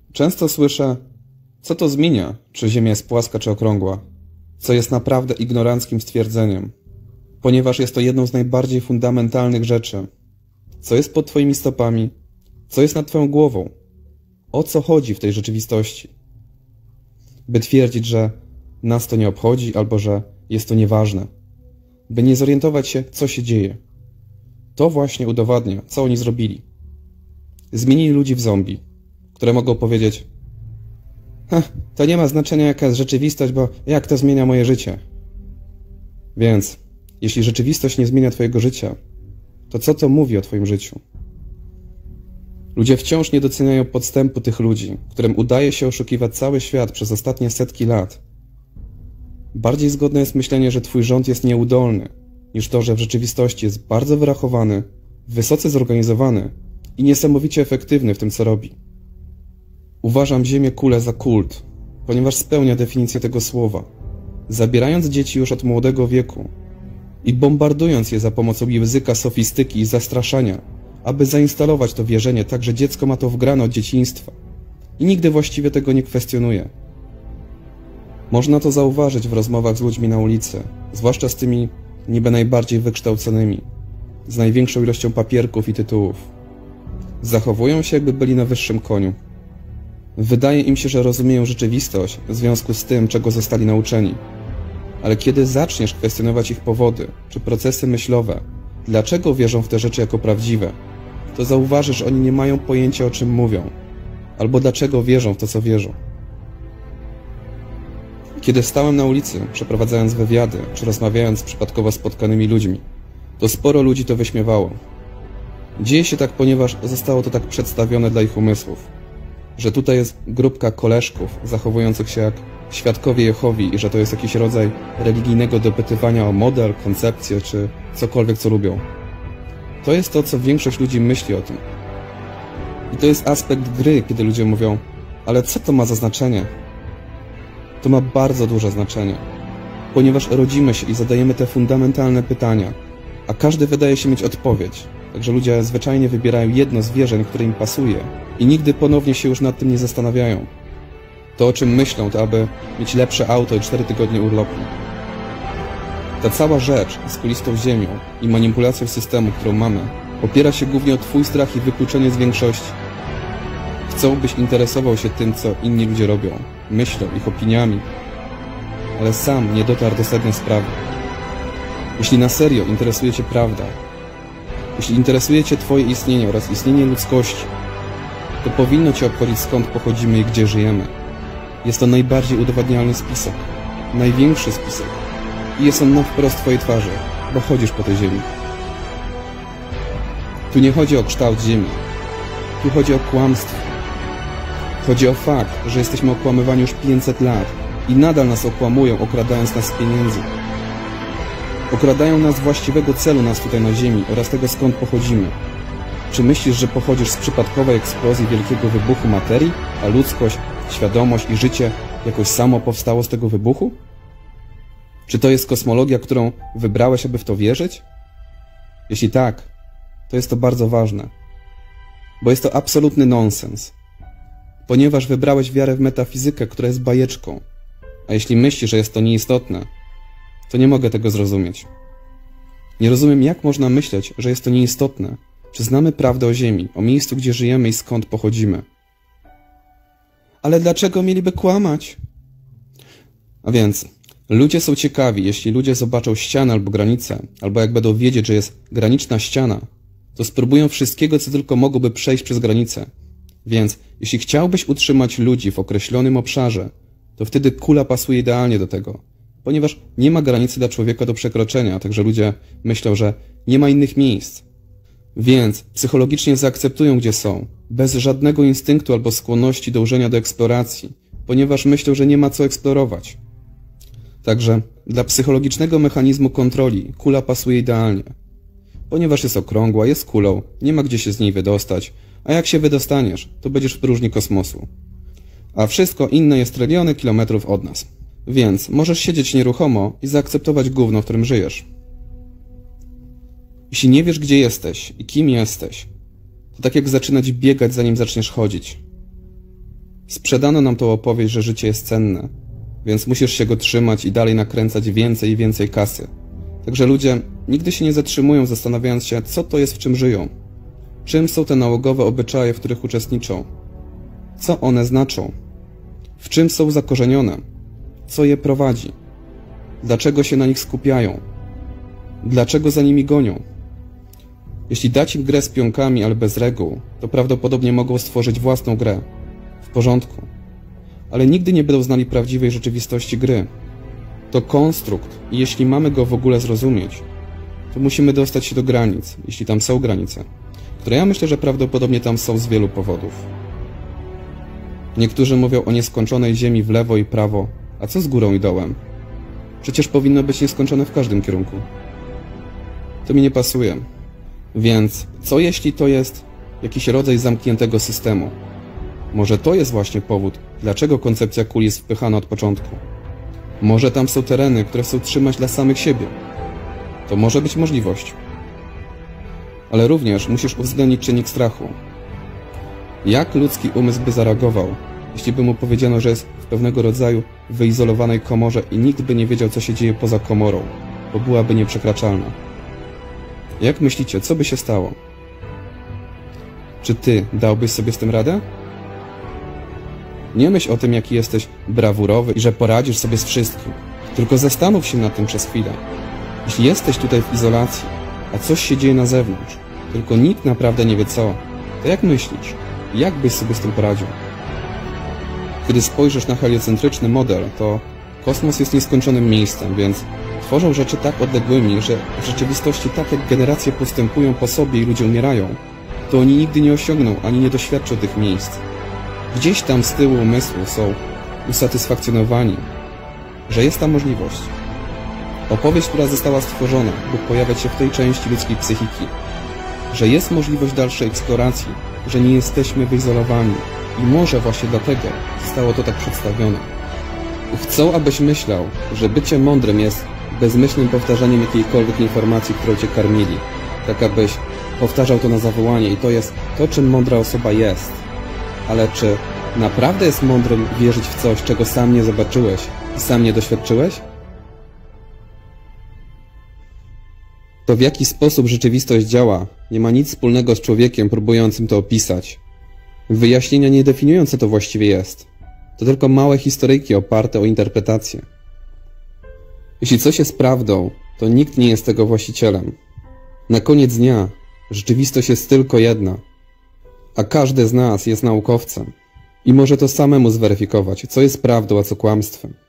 Często słyszę, co to zmienia, czy Ziemia jest płaska czy okrągła, co jest naprawdę ignoranckim stwierdzeniem, ponieważ jest to jedną z najbardziej fundamentalnych rzeczy. Co jest pod twoimi stopami, co jest nad twoją głową, o co chodzi w tej rzeczywistości. By twierdzić, że nas to nie obchodzi albo że jest to nieważne, by nie zorientować się, co się dzieje. To właśnie udowadnia, co oni zrobili. Zmienili ludzi w zombie, które mogą powiedzieć: to nie ma znaczenia, jaka jest rzeczywistość, bo jak to zmienia moje życie? Więc, jeśli rzeczywistość nie zmienia twojego życia, to co to mówi o twoim życiu? Ludzie wciąż nie doceniają podstępu tych ludzi, którym udaje się oszukiwać cały świat przez ostatnie setki lat. Bardziej zgodne jest myślenie, że twój rząd jest nieudolny, niż to, że w rzeczywistości jest bardzo wyrachowany, wysoce zorganizowany i niesamowicie efektywny w tym, co robi. Uważam Ziemię kulę za kult, ponieważ spełnia definicję tego słowa, zabierając dzieci już od młodego wieku i bombardując je za pomocą języka sofistyki i zastraszania, aby zainstalować to wierzenie tak, że dziecko ma to wgrane od dzieciństwa i nigdy właściwie tego nie kwestionuje. Można to zauważyć w rozmowach z ludźmi na ulicy, zwłaszcza z tymi niby najbardziej wykształconymi, z największą ilością papierków i tytułów. Zachowują się, jakby byli na wyższym koniu. Wydaje im się, że rozumieją rzeczywistość w związku z tym, czego zostali nauczeni. Ale kiedy zaczniesz kwestionować ich powody czy procesy myślowe, dlaczego wierzą w te rzeczy jako prawdziwe, to zauważysz, że oni nie mają pojęcia, o czym mówią, albo dlaczego wierzą w to, co wierzą. Kiedy stałem na ulicy, przeprowadzając wywiady, czy rozmawiając z przypadkowo spotkanymi ludźmi, to sporo ludzi to wyśmiewało. Dzieje się tak, ponieważ zostało to tak przedstawione dla ich umysłów, że tutaj jest grupka koleżków zachowujących się jak świadkowie Jehowi i że to jest jakiś rodzaj religijnego dopytywania o model, koncepcję czy cokolwiek, co lubią. To jest to, co większość ludzi myśli o tym. I to jest aspekt gry, kiedy ludzie mówią: ale co to ma za znaczenie? To ma bardzo duże znaczenie, ponieważ rodzimy się i zadajemy te fundamentalne pytania, a każdy wydaje się mieć odpowiedź. Także ludzie zwyczajnie wybierają jedno z wierzeń, które im pasuje i nigdy ponownie się już nad tym nie zastanawiają. To, o czym myślą, to aby mieć lepsze auto i 4 tygodnie urlopu. Ta cała rzecz z kulistą ziemią i manipulacją systemu, którą mamy, opiera się głównie o twój strach i wykluczenie z większości. Chcą, byś interesował się tym, co inni ludzie robią, myślą, ich opiniami, ale sam nie dotarł do sedna sprawy. Jeśli na serio interesuje cię prawda, jeśli interesuje cię twoje istnienie oraz istnienie ludzkości, to powinno cię obchodzić, skąd pochodzimy i gdzie żyjemy. Jest to najbardziej udowadnialny spisek, największy spisek i jest on na wprost twojej twarzy, bo chodzisz po tej ziemi. Tu nie chodzi o kształt ziemi, tu chodzi o kłamstwo. Chodzi o fakt, że jesteśmy okłamywani już 500 lat i nadal nas okłamują, okradając nas z pieniędzy. Okradają nas z właściwego celu nas tutaj na ziemi oraz tego, skąd pochodzimy. Czy myślisz, że pochodzisz z przypadkowej eksplozji wielkiego wybuchu materii, a ludzkość, świadomość i życie jakoś samo powstało z tego wybuchu? Czy to jest kosmologia, którą wybrałeś, aby w to wierzyć? Jeśli tak, to jest to bardzo ważne, bo jest to absolutny nonsens, ponieważ wybrałeś wiarę w metafizykę, która jest bajeczką, a jeśli myślisz, że jest to nieistotne, to nie mogę tego zrozumieć. Nie rozumiem, jak można myśleć, że jest to nieistotne, czy znamy prawdę o Ziemi, o miejscu, gdzie żyjemy i skąd pochodzimy. Ale dlaczego mieliby kłamać? A więc, ludzie są ciekawi, jeśli ludzie zobaczą ścianę albo granicę, albo jak będą wiedzieć, że jest graniczna ściana, to spróbują wszystkiego, co tylko mogłoby przejść przez granicę. Więc, jeśli chciałbyś utrzymać ludzi w określonym obszarze, to wtedy kula pasuje idealnie do tego, ponieważ nie ma granicy dla człowieka do przekroczenia, także ludzie myślą, że nie ma innych miejsc. Więc psychologicznie zaakceptują, gdzie są, bez żadnego instynktu albo skłonności dążenia do eksploracji, ponieważ myślą, że nie ma co eksplorować. Także dla psychologicznego mechanizmu kontroli kula pasuje idealnie. Ponieważ jest okrągła, jest kulą, nie ma gdzie się z niej wydostać, a jak się wydostaniesz, to będziesz w próżni kosmosu. A wszystko inne jest tryliony kilometrów od nas. Więc możesz siedzieć nieruchomo i zaakceptować gówno, w którym żyjesz. Jeśli nie wiesz, gdzie jesteś i kim jesteś, to tak jak zaczynać biegać, zanim zaczniesz chodzić. Sprzedano nam tą opowieść, że życie jest cenne, więc musisz się go trzymać i dalej nakręcać więcej i więcej kasy. Także ludzie nigdy się nie zatrzymują, zastanawiając się, co to jest, w czym żyją. Czym są te nałogowe obyczaje, w których uczestniczą? Co one znaczą? W czym są zakorzenione? Co je prowadzi? Dlaczego się na nich skupiają? Dlaczego za nimi gonią? Jeśli dać im grę z pionkami, ale bez reguł, to prawdopodobnie mogą stworzyć własną grę. W porządku. Ale nigdy nie będą znali prawdziwej rzeczywistości gry. To konstrukt i jeśli mamy go w ogóle zrozumieć, to musimy dostać się do granic, jeśli tam są granice, które ja myślę, że prawdopodobnie tam są z wielu powodów. Niektórzy mówią o nieskończonej ziemi w lewo i prawo, a co z górą i dołem? Przecież powinno być nieskończone w każdym kierunku. To mi nie pasuje. Więc co jeśli to jest jakiś rodzaj zamkniętego systemu? Może to jest właśnie powód, dlaczego koncepcja kuli jest wpychana od początku. Może tam są tereny, które chcą trzymać dla samych siebie. To może być możliwość. Ale również musisz uwzględnić czynnik strachu. Jak ludzki umysł by zareagował, jeśli by mu powiedziano, że jest w pewnego rodzaju wyizolowanej komorze i nikt by nie wiedział, co się dzieje poza komorą, bo byłaby nieprzekraczalna? Jak myślicie, co by się stało? Czy ty dałbyś sobie z tym radę? Nie myśl o tym, jaki jesteś brawurowy i że poradzisz sobie z wszystkim. Tylko zastanów się nad tym przez chwilę. Jeśli jesteś tutaj w izolacji, a coś się dzieje na zewnątrz, tylko nikt naprawdę nie wie co, to jak myślisz? Jak byś sobie z tym poradził? Kiedy spojrzysz na heliocentryczny model, to kosmos jest nieskończonym miejscem, więc tworzą rzeczy tak odległymi, że w rzeczywistości tak jak generacje postępują po sobie i ludzie umierają, to oni nigdy nie osiągną ani nie doświadczą tych miejsc. Gdzieś tam z tyłu umysłu są usatysfakcjonowani, że jest ta możliwość. Opowieść, która została stworzona, by pojawiać się w tej części ludzkiej psychiki, że jest możliwość dalszej eksploracji, że nie jesteśmy wyizolowani i może właśnie dlatego zostało to tak przedstawione. Chcą, abyś myślał, że bycie mądrym jest bezmyślnym powtarzaniem jakiejkolwiek informacji, którą cię karmili, tak abyś powtarzał to na zawołanie i to jest to, czym mądra osoba jest. Ale czy naprawdę jest mądrym wierzyć w coś, czego sam nie zobaczyłeś i sam nie doświadczyłeś? To w jaki sposób rzeczywistość działa, nie ma nic wspólnego z człowiekiem próbującym to opisać. Wyjaśnienia nie definiują, co to właściwie jest. To tylko małe historyjki oparte o interpretację. Jeśli coś jest prawdą, to nikt nie jest tego właścicielem. Na koniec dnia rzeczywistość jest tylko jedna, a każdy z nas jest naukowcem i może to samemu zweryfikować, co jest prawdą, a co kłamstwem.